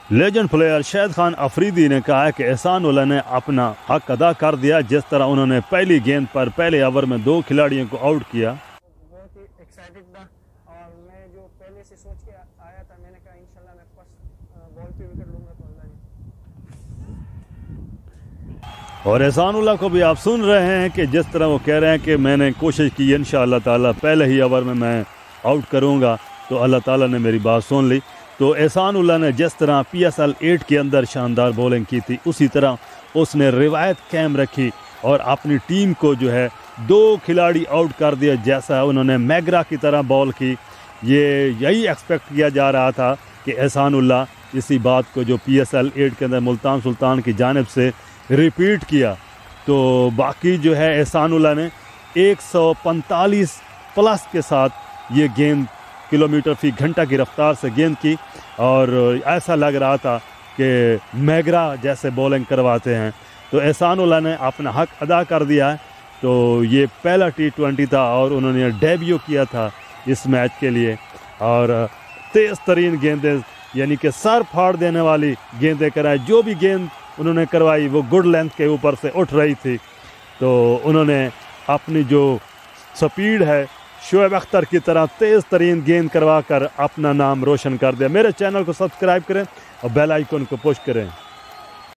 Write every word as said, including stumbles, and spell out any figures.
Legend player Shahid Khan Afridi ने कहा है कि एहसान उल्लाह ने अपना हक अदा कर दिया, जिस तरह उन्होंने पहली गेंद पर पहले ओवर में दो खिलाड़ियों को आउट किया। बहुत ही एक्साइटेड था और मैं जो पहले से सोच के आया था, मैंने कहा इंशाल्लाह मैं फर्स्ट बॉल पे विकेट लूंगा तो अल्लाह ने। और एहसान उल्लाह को भी आप सुन रहे हैं कि जिस तरह वो कह रहे हैं कि मैंने कोशिश की इंशाअल्लाह ताला पहले ही ओवर में मैं आउट करूंगा, तो अल्लाह ताला ने मेरी बात सुन ली। तो एहसान उल्लाह ने जिस तरह पी एस एल एट के अंदर शानदार बॉलिंग की थी, उसी तरह उसने रिवायत कायम रखी और अपनी टीम को जो है दो खिलाड़ी आउट कर दिया, जैसा उन्होंने मैगरा की तरह बॉल की। ये यही एक्सपेक्ट किया जा रहा था कि एहसान उल्लाह इसी बात को जो पी एस एल एट के अंदर मुल्तान सुल्तान की जानिब से रिपीट किया। तो बाकी जो है एहसान उल्लाह ने एक सौ पैंतालीस प्लस के साथ ये गेंद किलोमीटर फी घंटा की रफ्तार से गेंद की और ऐसा लग रहा था कि मैगरा जैसे बॉलिंग करवाते हैं। तो एहसान उल्लाह ने अपना हक अदा कर दिया है। तो ये पहला टी ट्वेंटी था और उन्होंने डेब्यू किया था इस मैच के लिए और तेज़ तरीन गेंदें यानी कि सर फाड़ देने वाली गेंदें कराई। जो भी गेंद उन्होंने करवाई वो गुड लेंथ के ऊपर से उठ रही थी। तो उन्होंने अपनी जो स्पीड है शोएब अख्तर की तरह तेज़ तरीन गेंद करवा कर अपना नाम रोशन कर दिया। मेरे चैनल को सब्सक्राइब करें और बेल आइकन को पुश करें।